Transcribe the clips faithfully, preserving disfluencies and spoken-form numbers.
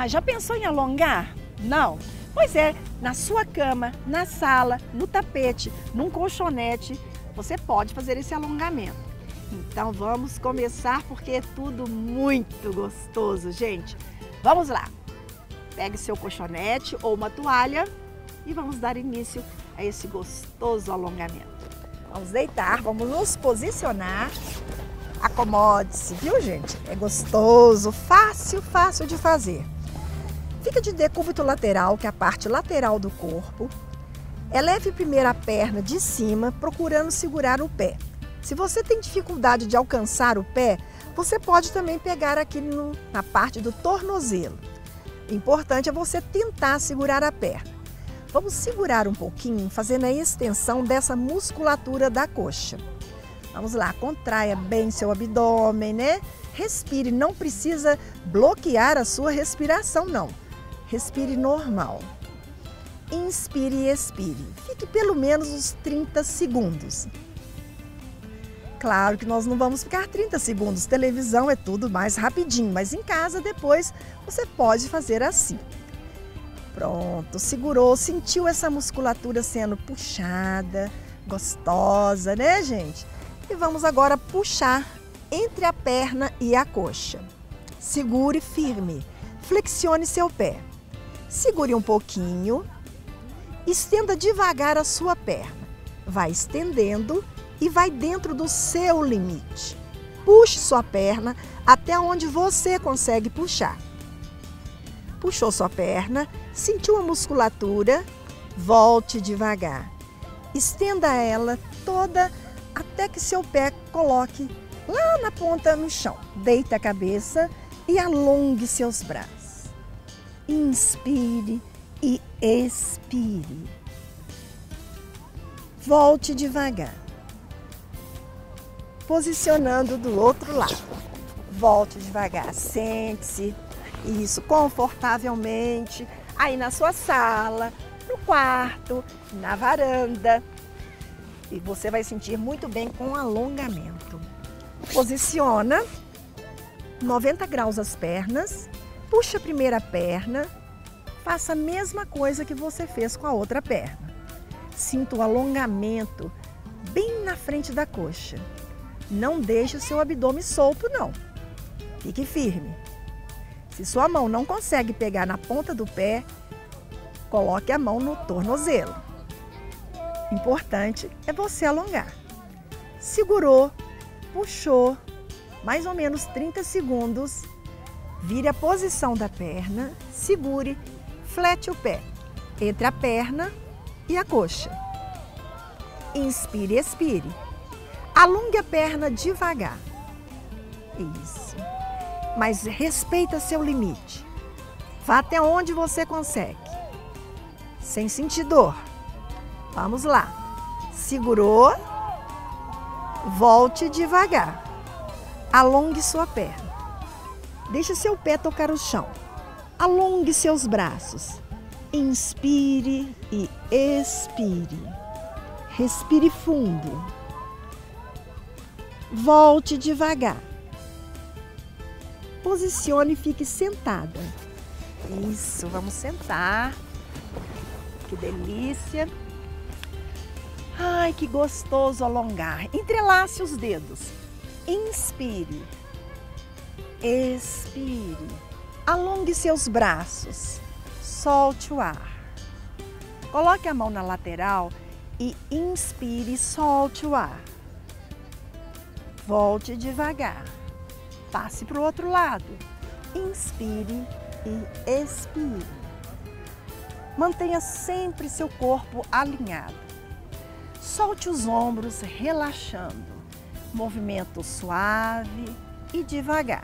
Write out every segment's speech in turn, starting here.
Ah, já pensou em alongar? Não? Pois é, na sua cama, na sala, no tapete, num colchonete, você pode fazer esse alongamento. Então vamos começar porque é tudo muito gostoso, gente. Vamos lá. Pegue seu colchonete ou uma toalha e vamos dar início a esse gostoso alongamento. Vamos deitar, vamos nos posicionar. Acomode-se, viu, gente? É gostoso, fácil, fácil de fazer. Fica de decúbito lateral, que é a parte lateral do corpo. Eleve primeiro a perna de cima, procurando segurar o pé. Se você tem dificuldade de alcançar o pé, você pode também pegar aqui no, na parte do tornozelo. O importante é você tentar segurar a perna. Vamos segurar um pouquinho, fazendo a extensão dessa musculatura da coxa. Vamos lá, contraia bem seu abdômen, né? Respire, não precisa bloquear a sua respiração, não. Respire normal. Inspire e expire. Fique pelo menos uns trinta segundos. Claro que nós não vamos ficar trinta segundos, televisão é tudo mais rapidinho, mas em casa depois você pode fazer assim. Pronto, segurou, sentiu essa musculatura sendo puxada, gostosa, né, gente? E vamos agora puxar entre a perna e a coxa. Segure firme, flexione seu pé. Segure um pouquinho, estenda devagar a sua perna. Vai estendendo e vai dentro do seu limite. Puxe sua perna até onde você consegue puxar. Puxou sua perna, sentiu a musculatura, volte devagar. Estenda ela toda até que seu pé coloque lá na ponta no chão. Deite a cabeça e alongue seus braços. Inspire e expire. Volte devagar. Posicionando do outro lado. Volte devagar, sente-se, isso, confortavelmente, aí na sua sala, no quarto, na varanda. E você vai sentir muito bem com o alongamento. Posiciona noventa graus as pernas, puxa a primeira perna, faça a mesma coisa que você fez com a outra perna. Sinta o alongamento bem na frente da coxa. Não deixe o seu abdômen solto, não. Fique firme. Se sua mão não consegue pegar na ponta do pé, coloque a mão no tornozelo. Importante é você alongar. Segurou, puxou, mais ou menos trinta segundos. Vire a posição da perna, segure, flete o pé entre a perna e a coxa. Inspire e expire. Alongue a perna devagar. Isso. Mas respeita seu limite. Vá até onde você consegue. Sem sentir dor. Vamos lá. Segurou. Volte devagar. Alongue sua perna. Deixe seu pé tocar o chão. Alongue seus braços. Inspire e expire. Respire fundo. Volte devagar. Posicione e fique sentada. Isso, vamos sentar. Que delícia. Ai, que gostoso alongar. Entrelace os dedos. Inspire. Expire. Alongue seus braços. Solte o ar. Coloque a mão na lateral e inspire e solte o ar. Volte devagar. Passe para o outro lado. Inspire e expire. Mantenha sempre seu corpo alinhado. Solte os ombros, relaxando. Movimento suave e devagar.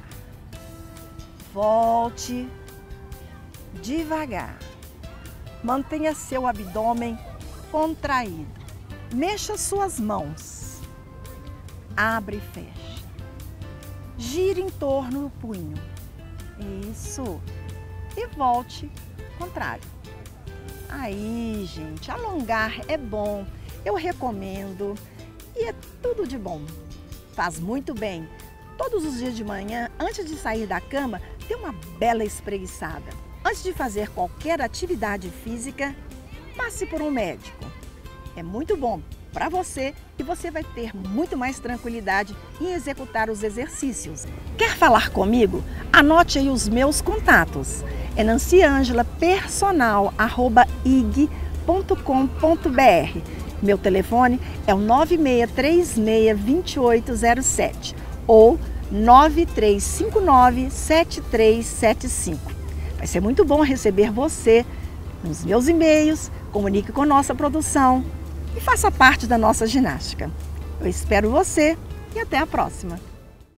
Volte devagar. Mantenha seu abdômen contraído. Mexa suas mãos. Abre e fecha. Gire em torno do punho. Isso. E volte contrário. Aí, gente, alongar é bom. Eu recomendo. E é tudo de bom. Faz muito bem. Todos os dias de manhã, antes de sair da cama, dê uma bela espreguiçada. Antes de fazer qualquer atividade física, passe por um médico. É muito bom para você e você vai ter muito mais tranquilidade em executar os exercícios. Quer falar comigo? Anote aí os meus contatos. É nanciangela personal arroba i g ponto com ponto b r. Meu telefone é o nove seis três seis, dois oito zero sete ou nove três cinco nove, sete três sete cinco. Vai ser muito bom receber você nos meus e-mails, comunique com nossa produção e faça parte da nossa ginástica. Eu espero você e até a próxima!